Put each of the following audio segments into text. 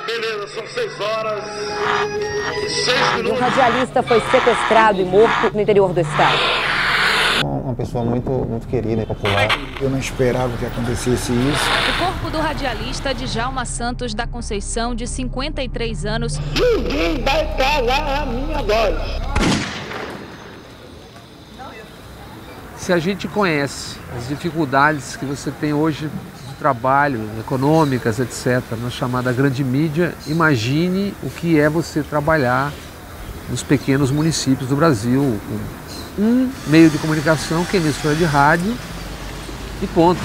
Beleza, são 6 horas e 6 minutos. Um radialista foi sequestrado e morto no interior do estado. Uma pessoa muito querida e popular. Eu não esperava que acontecesse isso. O corpo do radialista Djalma Santos da Conceição, de 53 anos. Ninguém vai calar a minha voz. Se a gente conhece as dificuldades que você tem hoje de trabalho, econômicas, etc., na chamada grande mídia, imagine o que é você trabalhar nos pequenos municípios do Brasil, com um meio de comunicação, que é emissora de rádio, e ponto.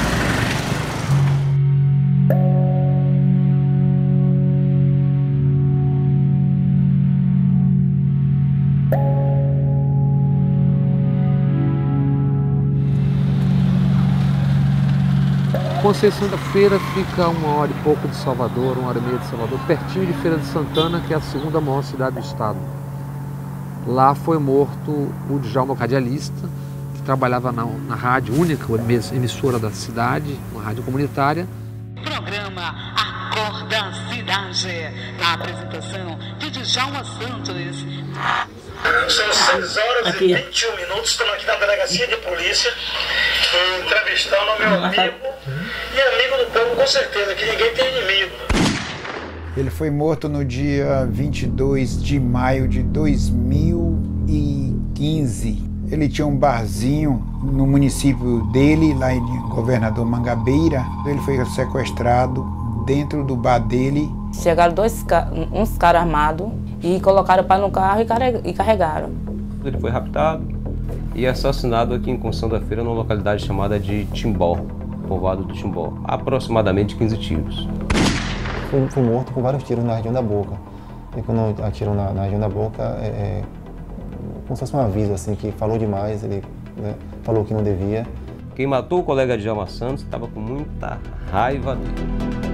Conceição da Feira fica 1h e pouco de Salvador, 1h30 de Salvador, pertinho de Feira de Santana, que é a segunda maior cidade do estado. Lá foi morto o Djalma, radialista, que trabalhava na rádio única, emissora da cidade, uma rádio comunitária. Programa Acorda Cidade, na apresentação de Djalma Santos. São 6 horas e 21 minutos, estamos aqui na delegacia de polícia, entrevistando o meu amigo e amigo do povo, com certeza, que ninguém tem inimigo. Ele foi morto no dia 22 de maio de 2015. Ele tinha um barzinho no município dele, lá em Governador Mangabeira. Ele foi sequestrado dentro do bar dele. Chegaram uns caras armados e colocaram o pai no carro e carregaram. Ele foi raptado e assassinado aqui em Conceição da Feira, numa localidade chamada de Timbó, povoado do Timbó. Aproximadamente 15 tiros. Foi morto com vários tiros na região da boca. E quando atiram na região da boca, como se fosse um aviso, assim, que falou demais, ele falou que não devia. Quem matou o colega Djalma Santos estava com muita raiva dele.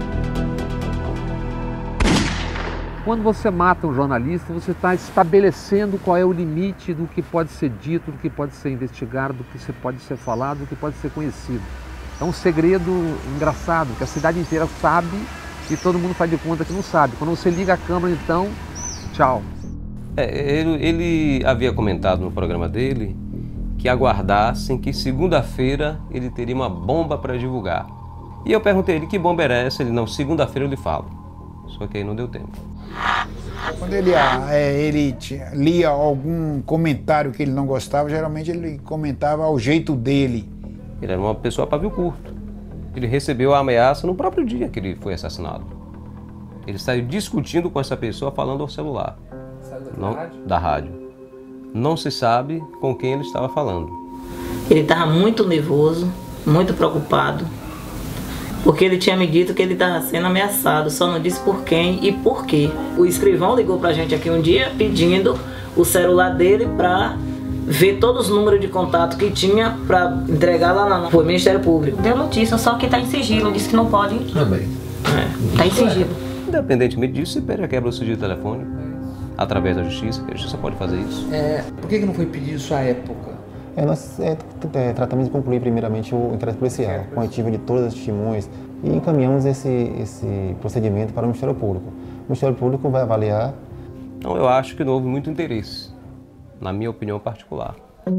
Quando você mata um jornalista, você está estabelecendo qual é o limite do que pode ser dito, do que pode ser investigado, do que pode ser falado, do que pode ser conhecido. É um segredo engraçado, que a cidade inteira sabe e todo mundo faz de conta que não sabe. Quando você liga a câmera, então, tchau. Ele havia comentado no programa dele que aguardassem que segunda-feira ele teria uma bomba para divulgar. E eu perguntei a ele que bomba era essa, ele não, segunda-feira eu lhe falo. Só que aí não deu tempo. Quando ele lia algum comentário que ele não gostava, geralmente ele comentava ao jeito dele. Ele era uma pessoa a pavio curto. Ele recebeu a ameaça no próprio dia que ele foi assassinado. Ele saiu discutindo com essa pessoa falando ao celular. Da rádio. Não se sabe com quem ele estava falando. Ele estava muito nervoso, muito preocupado, porque ele tinha me dito que ele estava sendo ameaçado, só não disse por quem e por quê. O escrivão ligou pra gente aqui um dia pedindo o celular dele para ver todos os números de contato que tinha para entregar lá no Ministério Público. Deu notícia, só que está em sigilo, disse que não pode. Também. Está em sigilo. Independentemente disso, se pede a quebra do sigilo telefônico, através da justiça, que a justiça pode fazer isso. Por que não foi pedido isso à época? Nós tratamos de concluir primeiramente o inquérito policial, com a oitiva de todas as testemunhas, e encaminhamos esse procedimento para o Ministério Público. O Ministério Público vai avaliar. Então eu acho que não houve muito interesse, na minha opinião particular.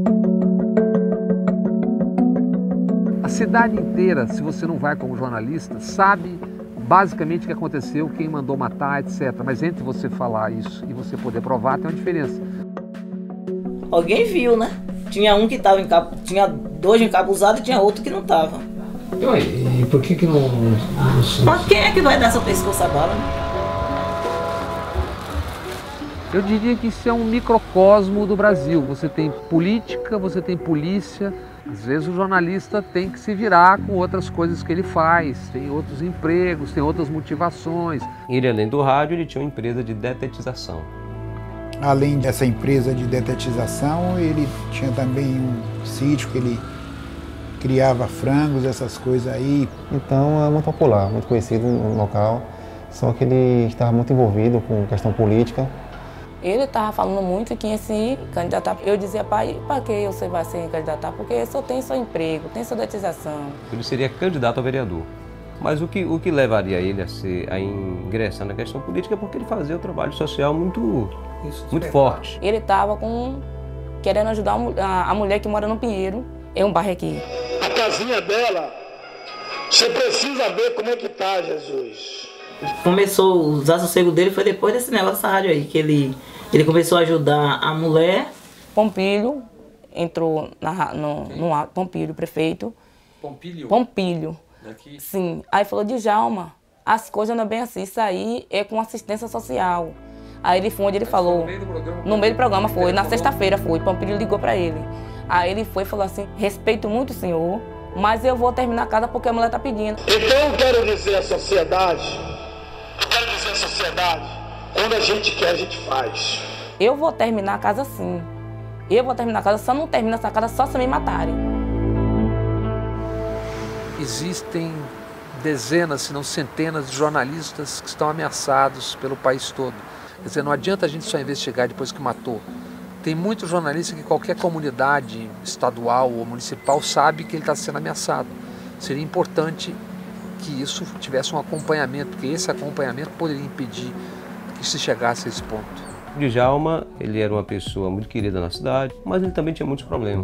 A cidade inteira, se você não vai como jornalista, sabe basicamente o que aconteceu, quem mandou matar, etc. Mas entre você falar isso e você poder provar, tem uma diferença. Alguém viu, né? Tinha um que estava tinha 2 encapuzados e tinha outro que não estava. E por que não... Mas quem é que vai dar seu pescoço a bala, né? Eu diria que isso é um microcosmo do Brasil. Você tem política, você tem polícia. Às vezes o jornalista tem que se virar com outras coisas que ele faz. Tem outros empregos, tem outras motivações. Ele, além do rádio, ele tinha uma empresa de detetização. Além dessa empresa de detetização, ele tinha também um sítio que ele criava frangos, essas coisas aí. Então é muito popular, muito conhecido no local, só que ele estava muito envolvido com questão política. Ele estava falando muito que ia se candidatar. Eu dizia, pai, para que você vai se candidatar? Porque só tem seu emprego, tem sua detetização. Ele seria candidato a vereador. Mas o que levaria ele a ingressar na questão política é porque ele fazia o trabalho social muito forte. Ele estava querendo ajudar a mulher que mora no Pinheiro, em um bairro aqui. A casinha dela, você precisa ver como é que tá, Jesus. Começou o desassossego dele foi depois desse negócio dessa rádio aí, que ele começou a ajudar a mulher. Pompílio entrou no Pompílio, prefeito. Pompílio. Daqui? Sim. Aí falou, Djalma, as coisas não é bem assim, isso aí é com assistência social. Aí ele foi onde ele falou. No meio do programa foi, na sexta-feira foi, Pompílio ligou pra ele. Aí ele foi e falou assim, respeito muito o senhor, mas eu vou terminar a casa porque a mulher tá pedindo. Então eu quero dizer à sociedade, quando a gente quer, a gente faz. Eu vou terminar a casa sim. Eu vou terminar a casa, só não termino essa casa só se me matarem. Existem dezenas, se não centenas de jornalistas que estão ameaçados pelo país todo. Quer dizer, não adianta a gente só investigar depois que matou. Tem muito jornalista que qualquer comunidade estadual ou municipal sabe que ele está sendo ameaçado. Seria importante que isso tivesse um acompanhamento, porque esse acompanhamento poderia impedir que se chegasse a esse ponto. Djalma, ele era uma pessoa muito querida na cidade, mas ele também tinha muitos problemas.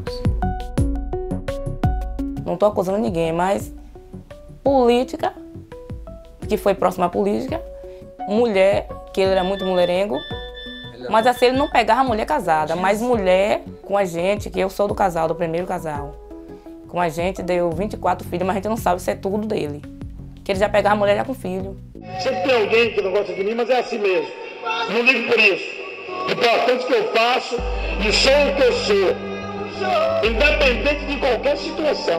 Não estou acusando ninguém, mas política, que foi próxima à política, mulher, que ele era muito mulherengo, mas assim ele não pegava mulher casada, mas mulher com a gente, que eu sou do casal, do primeiro casal. Com a gente deu 24 filhos, mas a gente não sabe se é tudo dele. Que ele já pegava a mulher já com filho. Sempre tem alguém que não gosta de mim, mas é assim mesmo. Não ligo por isso. O importante é que eu faço e sou o que eu sou. Independente de qualquer situação.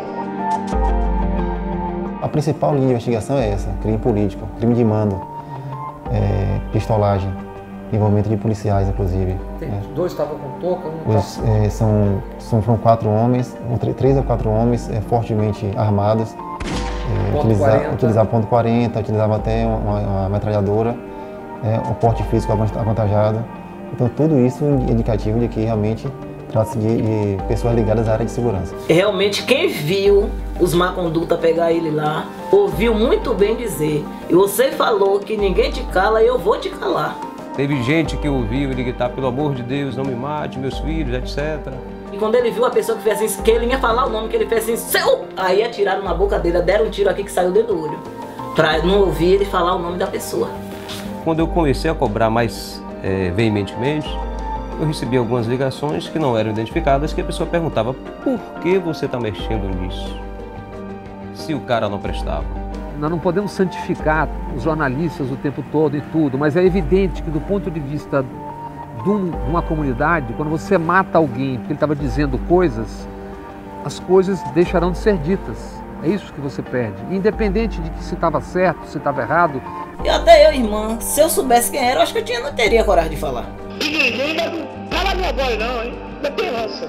A principal linha de investigação é essa, crime político, crime de mando, pistolagem, envolvimento de policiais, inclusive. Dois estavam com touca, Foram 4 homens, 3 a 4 homens fortemente armados, utilizavam ponto .40, utilizavam até uma metralhadora, o porte físico avantajado. Então tudo isso é indicativo de que realmente trata-se de pessoas ligadas à área de segurança. Realmente quem viu os má conduta pegar ele lá, ouviu muito bem dizer, e você falou que ninguém te cala, eu vou te calar. Teve gente que ouviu ele gritar, pelo amor de Deus, não me mate, meus filhos, etc. E quando ele viu a pessoa que fez assim, que ele ia falar o nome, que ele fez assim, seu! Aí atiraram na boca dele, deram um tiro aqui que saiu dentro do olho, pra não ouvir ele falar o nome da pessoa. Quando eu comecei a cobrar mais veementemente, eu recebi algumas ligações que não eram identificadas, que a pessoa perguntava, por que você está mexendo nisso? Se o cara não prestava. Nós não podemos santificar os jornalistas o tempo todo e tudo, mas é evidente que do ponto de vista de uma comunidade, quando você mata alguém porque ele estava dizendo coisas, as coisas deixarão de ser ditas. É isso que você perde. Independente de que se estava certo, se estava errado. E até eu, irmã, se eu soubesse quem era, eu acho que eu não teria coragem de falar. E ninguém vai calar minha voz não, hein? Não tem raça.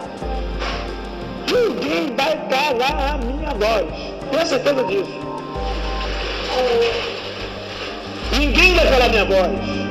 Ninguém vai calar a minha voz. Tenho certeza disso. Ninguém vai calar minha voz.